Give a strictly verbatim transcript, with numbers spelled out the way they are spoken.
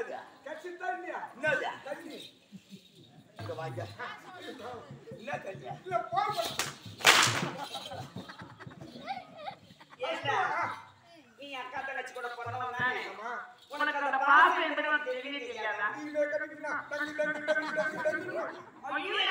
என்னது கட்சிதான் இல்லையா என்னது தண்ணி இங்க வாங்க என்ன தண்ணி இல்ல போய் ஏண்டா நீ அக்கா தங்கச்சி கூட பிறந்தவன் தானே ஆமா உனக்கு அந்த பாசம் எந்த தெரியவே தெரியாதா நீ கரெக்ட்னா தண்ணி தண்ணி தண்ணி தண்ணி ஐயோ